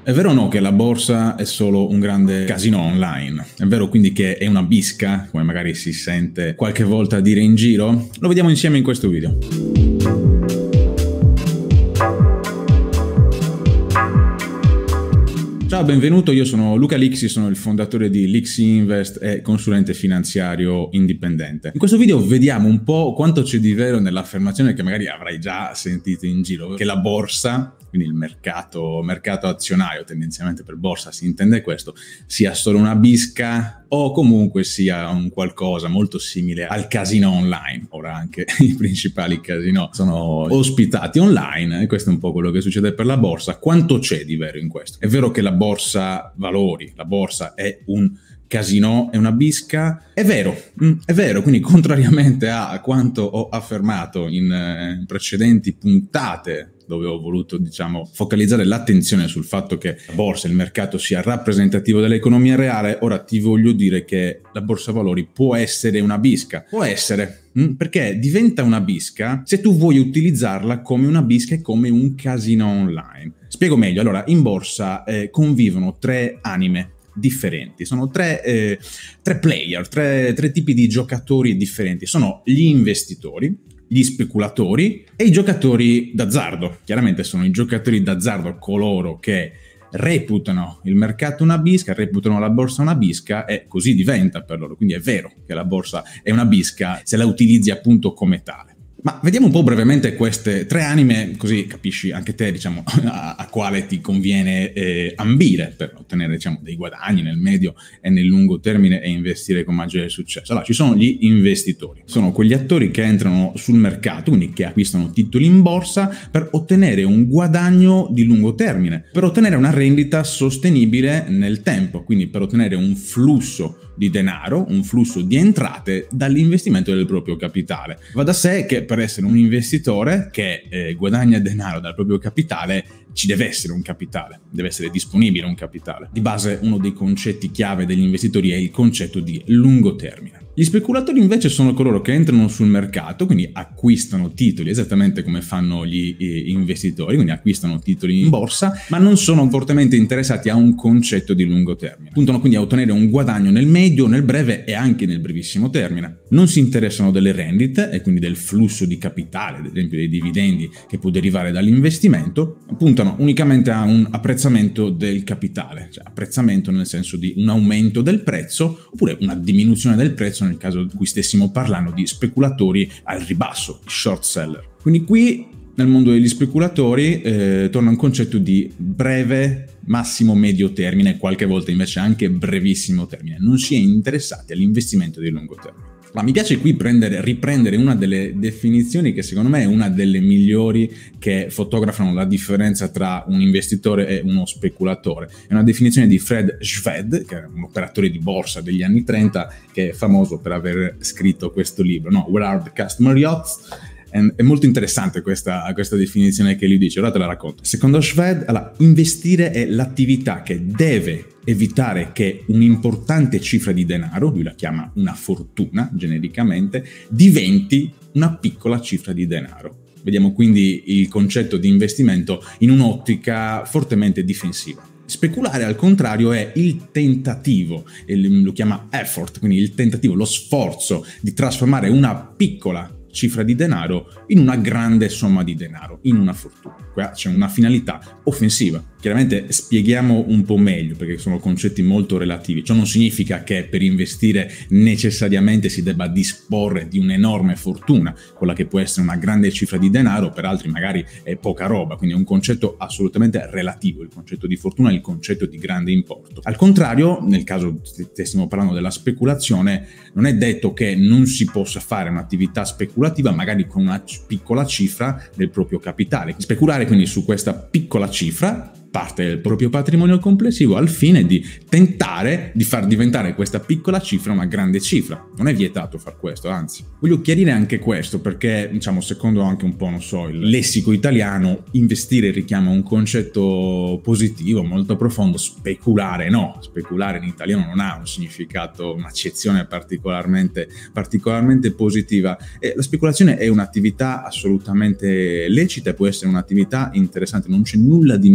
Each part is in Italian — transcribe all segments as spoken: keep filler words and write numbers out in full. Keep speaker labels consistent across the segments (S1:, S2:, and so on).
S1: È vero o no che la borsa è solo un grande casino online? È vero quindi che è una bisca, come magari si sente qualche volta dire in giro? Lo vediamo insieme in questo video. Ciao, benvenuto, io sono Luca Lixi, sono il fondatore di Lixi Invest e consulente finanziario indipendente. In questo video vediamo un po' quanto c'è di vero nell'affermazione che magari avrai già sentito in giro, che la borsa, quindi il mercato, mercato azionario, tendenzialmente per borsa si intende questo, sia solo una bisca o comunque sia un qualcosa molto simile al casino online. Ora anche i principali casino sono ospitati online e questo è un po' quello che succede per la borsa. Quanto c'è di vero in questo? È vero che la borsa valori, la borsa è un casino, è una bisca? È vero, è vero, quindi contrariamente a quanto ho affermato in eh, precedenti puntate dove ho voluto, diciamo, focalizzare l'attenzione sul fatto che la borsa, il mercato sia rappresentativo dell'economia reale, ora ti voglio dire che la borsa valori può essere una bisca. Può essere, perché diventa una bisca se tu vuoi utilizzarla come una bisca e come un casino online. Spiego meglio, allora, in borsa eh, convivono tre anime differenti, sono tre, eh, tre player, tre, tre tipi di giocatori differenti, sono gli investitori, gli speculatori e i giocatori d'azzardo. Chiaramente sono i giocatori d'azzardo coloro che reputano il mercato una bisca, reputano la borsa una bisca e così diventa per loro, quindi è vero che la borsa è una bisca se la utilizzi appunto come tale. Ma vediamo un po' brevemente queste tre anime, così capisci anche te, diciamo, a, a quale ti conviene eh, ambire per ottenere, diciamo, dei guadagni nel medio e nel lungo termine e investire con maggiore successo. Allora, ci sono gli investitori, sono quegli attori che entrano sul mercato, quindi che acquistano titoli in borsa per ottenere un guadagno di lungo termine, per ottenere una rendita sostenibile nel tempo, quindi per ottenere un flusso di denaro, un flusso di entrate dall'investimento del proprio capitale. Va da sé che per essere un investitore che eh, guadagna denaro dal proprio capitale ci deve essere un capitale, deve essere disponibile un capitale. Di base uno dei concetti chiave degli investitori è il concetto di lungo termine. Gli speculatori invece sono coloro che entrano sul mercato, quindi acquistano titoli esattamente come fanno gli eh, investitori, quindi acquistano titoli in borsa, ma non sono fortemente interessati a un concetto di lungo termine. Puntano quindi a ottenere un guadagno nel medio, nel breve e anche nel brevissimo termine. Non si interessano delle rendite e quindi del flusso di capitale, ad esempio dei dividendi che può derivare dall'investimento, puntano unicamente a un apprezzamento del capitale, cioè apprezzamento nel senso di un aumento del prezzo oppure una diminuzione del prezzo nel caso in cui stessimo parlando di speculatori al ribasso, short seller. Quindi qui nel mondo degli speculatori eh, torna un concetto di breve, massimo, medio termine, qualche volta invece anche brevissimo termine. Non si è interessati all'investimento di lungo termine. Ma mi piace qui prendere, riprendere una delle definizioni che secondo me è una delle migliori che fotografano la differenza tra un investitore e uno speculatore. È una definizione di Fred Schwed, che è un operatore di borsa degli anni trenta, che è famoso per aver scritto questo libro, no? Where are the customer yachts? È molto interessante questa, questa definizione che lui dice, ora te la racconto. Secondo Schwed, allora, investire è l'attività che deve evitare che un'importante cifra di denaro, lui la chiama una fortuna genericamente, diventi una piccola cifra di denaro. Vediamo quindi il concetto di investimento in un'ottica fortemente difensiva. Speculare, al contrario, è il tentativo, lo chiama effort, quindi il tentativo, lo sforzo di trasformare una piccola cifra di denaro in una grande somma di denaro, in una fortuna. Qua c'è una finalità offensiva. Chiaramente spieghiamo un po' meglio perché sono concetti molto relativi. Ciò non significa che per investire necessariamente si debba disporre di un'enorme fortuna, quella che può essere una grande cifra di denaro, per altri magari è poca roba, quindi è un concetto assolutamente relativo, il concetto di fortuna e il concetto di grande importo. Al contrario, nel caso stessimo parlando della speculazione, non è detto che non si possa fare un'attività speculativa magari con una piccola cifra del proprio capitale. Speculare quindi su questa piccola cifra parte del proprio patrimonio complessivo al fine di tentare di far diventare questa piccola cifra una grande cifra. Non è vietato far questo, anzi. Voglio chiarire anche questo perché, diciamo, secondo anche un po', non so, il lessico italiano, investire richiama un concetto positivo, molto profondo, speculare no. Speculare in italiano non ha un significato, un'accezione particolarmente, particolarmente positiva. E la speculazione è un'attività assolutamente lecita e può essere un'attività interessante, non c'è nulla di male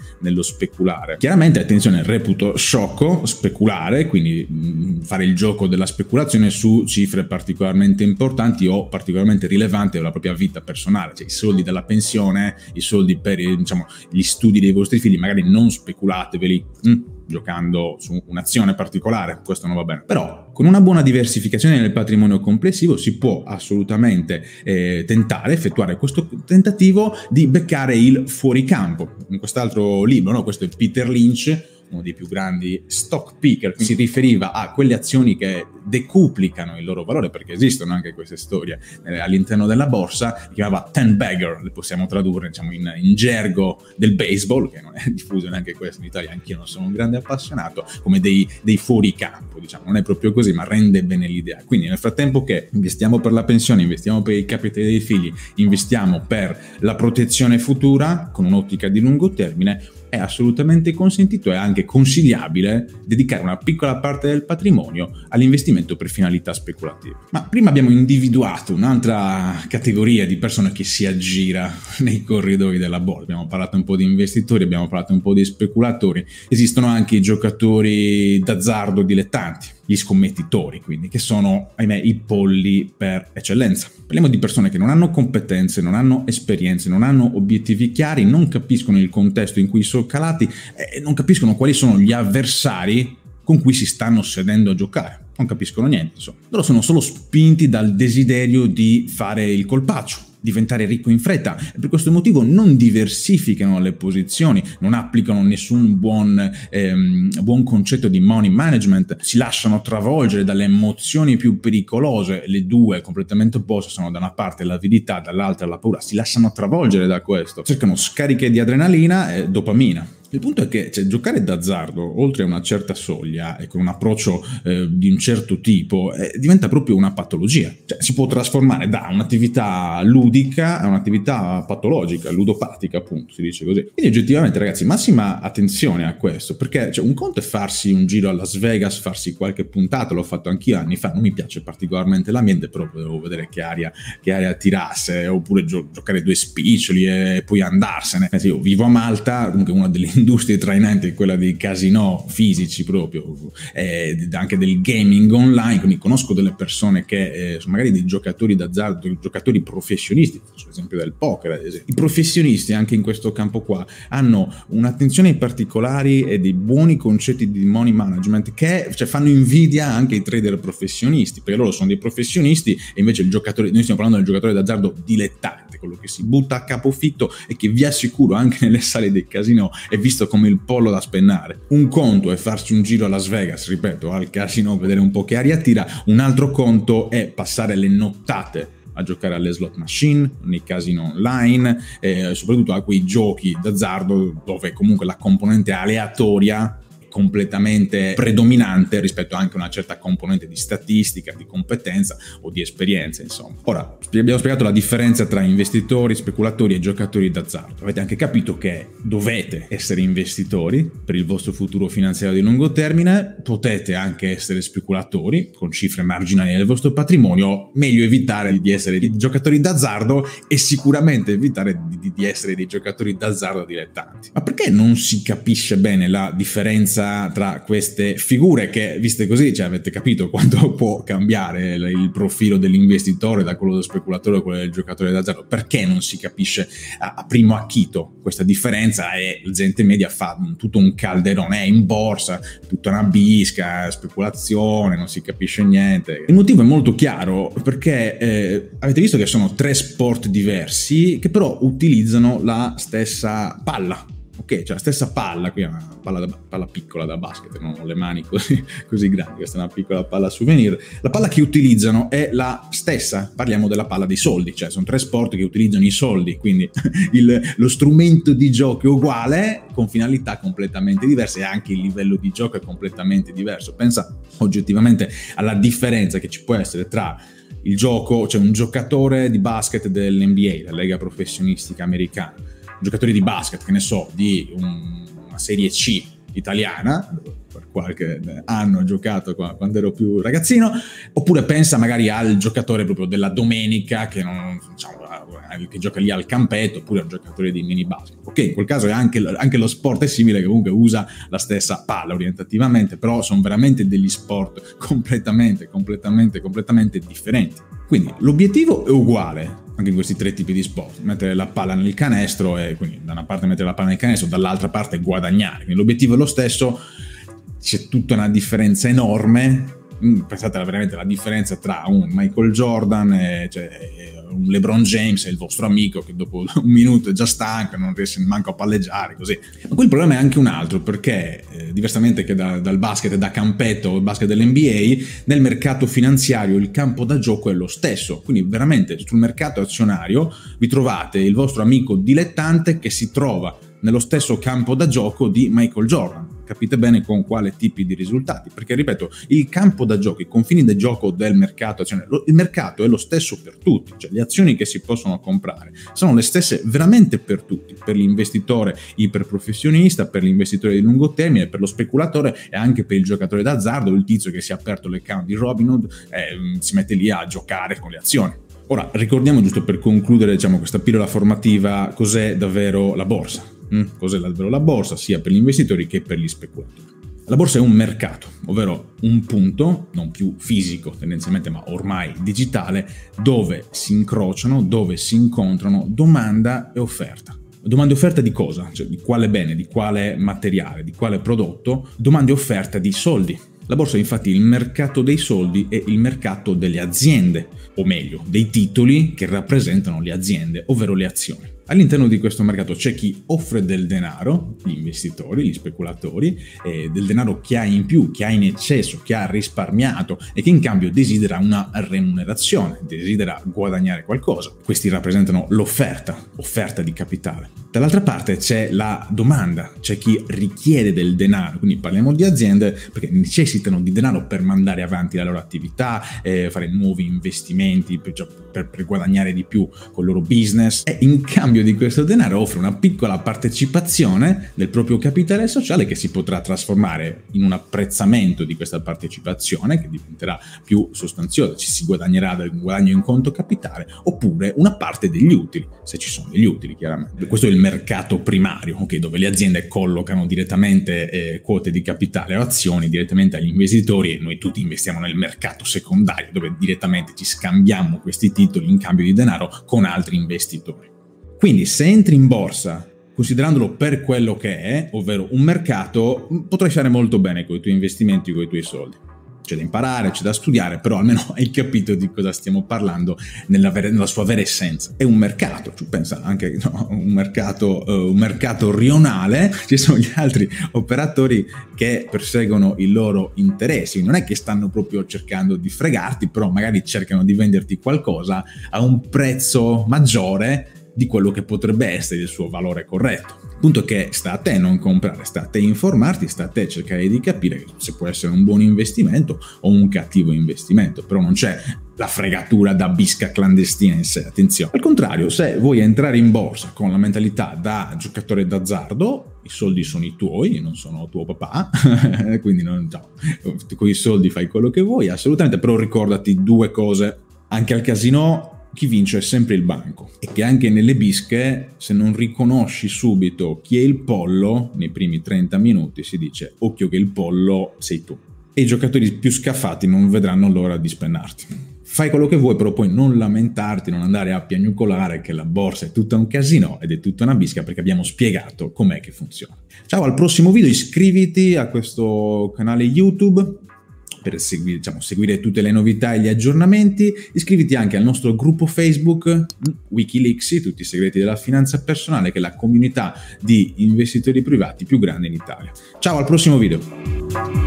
S1: nello speculare. Chiaramente, attenzione, reputo sciocco speculare, quindi mh, fare il gioco della speculazione su cifre particolarmente importanti o particolarmente rilevanti della propria vita personale, cioè i soldi della pensione, i soldi per, diciamo, gli studi dei vostri figli, magari non speculateveli mh, giocando su un'azione particolare, questo non va bene. Però con una buona diversificazione nel patrimonio complessivo si può assolutamente eh, tentare, effettuare questo tentativo di beccare il fuoricampo. In quest'altro libro, no? Questo è Peter Lynch, uno dei più grandi stock picker, si riferiva a quelle azioni che decuplicano il loro valore, perché esistono anche queste storie eh, all'interno della borsa, si chiamava ten bagger, le possiamo tradurre, diciamo, in, in gergo del baseball, che non è diffuso neanche questo in Italia, anch'io non sono un grande appassionato, come dei, dei fuoricampo, diciamo, non è proprio così, ma rende bene l'idea. Quindi nel frattempo che investiamo per la pensione, investiamo per i capitali dei figli, investiamo per la protezione futura, con un'ottica di lungo termine, è assolutamente consentito e anche consigliabile dedicare una piccola parte del patrimonio all'investimento per finalità speculative. Ma prima abbiamo individuato un'altra categoria di persone che si aggira nei corridoi della borsa. Abbiamo parlato un po' di investitori, abbiamo parlato un po' di speculatori. Esistono anche i giocatori d'azzardo dilettanti, gli scommettitori, quindi, che sono, ahimè, i polli per eccellenza. Parliamo di persone che non hanno competenze, non hanno esperienze, non hanno obiettivi chiari, non capiscono il contesto in cui sono calati e non capiscono quali sono gli avversari con cui si stanno sedendo a giocare. Non capiscono niente, insomma. Loro sono solo spinti dal desiderio di fare il colpaccio, diventare ricco in fretta, e per questo motivo non diversificano le posizioni, non applicano nessun buon, ehm, buon concetto di money management, si lasciano travolgere dalle emozioni più pericolose, le due completamente opposte sono da una parte l'avidità, dall'altra la paura, si lasciano travolgere da questo, cercano scariche di adrenalina e dopamina. Il punto è che, cioè, giocare d'azzardo oltre una certa soglia e con un approccio eh, di un certo tipo eh, diventa proprio una patologia. Cioè, si può trasformare da un'attività ludica a un'attività patologica, ludopatica, appunto, si dice così. Quindi oggettivamente, ragazzi, massima attenzione a questo, perché, cioè, un conto è farsi un giro a Las Vegas, farsi qualche puntata, l'ho fatto anch'io anni fa, non mi piace particolarmente l'ambiente, però volevo vedere che aria, che aria tirasse, oppure gio- giocare due spiccioli e poi andarsene. Eh, sì, io vivo a Malta, comunque una delle industrie trainanti è quella dei casinò fisici proprio, eh, anche del gaming online, quindi conosco delle persone che eh, sono magari dei giocatori d'azzardo, giocatori professionisti, faccio l'esempio del poker ad esempio. I professionisti anche in questo campo qua hanno un'attenzione ai particolari e dei buoni concetti di money management che, cioè, fanno invidia anche ai trader professionisti, perché loro sono dei professionisti e invece il giocatore, noi stiamo parlando del giocatore d'azzardo dilettante, quello che si butta a capofitto e che, vi assicuro, anche nelle sale dei casinò è visto come il pollo da spennare. Un conto è farsi un giro a Las Vegas, ripeto, al casino, vedere un po' che aria tira, un altro conto è passare le nottate a giocare alle slot machine, nei casino online, eh, soprattutto a quei giochi d'azzardo dove comunque la componente aleatoria completamente predominante rispetto anche a una certa componente di statistica, di competenza o di esperienza, insomma. Ora, abbiamo spiegato la differenza tra investitori, speculatori e giocatori d'azzardo. Avete anche capito che dovete essere investitori per il vostro futuro finanziario di lungo termine, potete anche essere speculatori con cifre marginali del vostro patrimonio, meglio evitare di essere dei giocatori d'azzardo e sicuramente evitare di, di essere dei giocatori d'azzardo dilettanti. Ma perché non si capisce bene la differenza tra queste figure che, viste così, cioè, avete capito quanto può cambiare il profilo dell'investitore da quello dello speculatore a quello del giocatore d'azzardo? Perché non si capisce a, a primo acchito questa differenza e la gente media fa tutto un calderone, è in borsa, tutta una bisca, speculazione, non si capisce niente. Il motivo è molto chiaro, perché eh, avete visto che sono tre sport diversi che però utilizzano la stessa palla. Ok, cioè la stessa palla, qui è una palla, da, palla piccola da basket, non ho le mani così, così grandi, questa è una piccola palla souvenir. La palla che utilizzano è la stessa, parliamo della palla dei soldi, cioè sono tre sport che utilizzano i soldi, quindi il, lo strumento di gioco è uguale, con finalità completamente diverse e anche il livello di gioco è completamente diverso. Pensa oggettivamente alla differenza che ci può essere tra il gioco, cioè un giocatore di basket dell'N B A, la Lega Professionistica Americana, giocatori di basket, che ne so, di un, una serie C italiana, per qualche anno ho giocato qua, quando ero più ragazzino, oppure pensa magari al giocatore proprio della domenica che non, diciamo, che gioca lì al campetto, oppure un giocatore di mini basket. Ok, in quel caso è anche, anche lo sport è simile, che comunque usa la stessa palla orientativamente, però sono veramente degli sport completamente, completamente, completamente differenti. Quindi l'obiettivo è uguale anche in questi tre tipi di sport: mettere la palla nel canestro, e quindi da una parte mettere la palla nel canestro, dall'altra parte guadagnare. Quindi l'obiettivo è lo stesso, c'è tutta una differenza enorme. Pensate veramente alla differenza tra un Michael Jordan e, cioè, un LeBron James e il vostro amico che dopo un minuto è già stanco, non riesce manco a palleggiare, così. Ma qui il problema è anche un altro, perché eh, diversamente che da, dal basket da campetto, il basket dell'N B A, nel mercato finanziario il campo da gioco è lo stesso. Quindi veramente sul mercato azionario vi trovate il vostro amico dilettante che si trova nello stesso campo da gioco di Michael Jordan. Capite bene con quale tipi di risultati, perché ripeto, il campo da gioco, i confini del gioco del mercato azionario, il mercato è lo stesso per tutti, cioè le azioni che si possono comprare sono le stesse veramente per tutti, per l'investitore iperprofessionista, per l'investitore di lungo termine, per lo speculatore e anche per il giocatore d'azzardo, il tizio che si è aperto l'account di Robinhood e eh, si mette lì a giocare con le azioni. Ora, ricordiamo, giusto per concludere, diciamo, questa pillola formativa, cos'è davvero la borsa. Mm, cos'è davvero la borsa, sia per gli investitori che per gli speculatori. La borsa è un mercato, ovvero un punto, non più fisico tendenzialmente, ma ormai digitale, dove si incrociano, dove si incontrano domanda e offerta. Domanda e offerta di cosa? Cioè di quale bene, di quale materiale, di quale prodotto? Domanda e offerta di soldi. La borsa è infatti il mercato dei soldi e il mercato delle aziende, o meglio, dei titoli che rappresentano le aziende, ovvero le azioni. All'interno di questo mercato c'è chi offre del denaro, gli investitori, gli speculatori, eh, del denaro che ha in più, che ha in eccesso, che ha risparmiato e che in cambio desidera una remunerazione, desidera guadagnare qualcosa. Questi rappresentano l'offerta, offerta di capitale. Dall'altra parte c'è la domanda, c'è chi richiede del denaro, quindi parliamo di aziende perché necessitano di denaro per mandare avanti la loro attività, eh, fare nuovi investimenti per, per, per guadagnare di più col loro business, e in cambio di questo denaro offre una piccola partecipazione del proprio capitale sociale che si potrà trasformare in un apprezzamento di questa partecipazione che diventerà più sostanziosa, ci si guadagnerà del guadagno in conto capitale, oppure una parte degli utili, se ci sono degli utili chiaramente. Questo è il mercato primario, okay, dove le aziende collocano direttamente eh, quote di capitale o azioni direttamente agli investitori, e noi tutti investiamo nel mercato secondario dove direttamente ci scambiamo questi titoli in cambio di denaro con altri investitori. Quindi se entri in borsa considerandolo per quello che è, ovvero un mercato, potrai fare molto bene con i tuoi investimenti, con i tuoi soldi. C'è da imparare, c'è da studiare, però almeno hai capito di cosa stiamo parlando nella, vera, nella sua vera essenza. È un mercato, cioè, pensa anche no, un mercato, uh, un mercato rionale, ci sono gli altri operatori che perseguono i loro interessi, non è che stanno proprio cercando di fregarti, però magari cercano di venderti qualcosa a un prezzo maggiore di quello che potrebbe essere il suo valore corretto. Il punto è che sta a te non comprare, sta a te informarti, sta a te cercare di capire se può essere un buon investimento o un cattivo investimento, però non c'è la fregatura da bisca clandestina in sé, attenzione. Al contrario, se vuoi entrare in borsa con la mentalità da giocatore d'azzardo, i soldi sono i tuoi, non sono tuo papà, quindi non, no, con i soldi fai quello che vuoi, assolutamente, però ricordati due cose. Anche al casino chi vince è sempre il banco, e che anche nelle bische, se non riconosci subito chi è il pollo, nei primi trenta minuti si dice occhio che il pollo sei tu. E i giocatori più scaffati non vedranno l'ora di spennarti. Fai quello che vuoi, però poi non lamentarti, non andare a piagnucolare che la borsa è tutta un casino ed è tutta una bisca, perché abbiamo spiegato com'è che funziona. Ciao, al prossimo video, iscriviti a questo canale YouTube per seguire, diciamo, seguire tutte le novità e gli aggiornamenti. Iscriviti anche al nostro gruppo Facebook Wikileaks, tutti i segreti della finanza personale, che è la comunità di investitori privati più grande in Italia. Ciao, al prossimo video.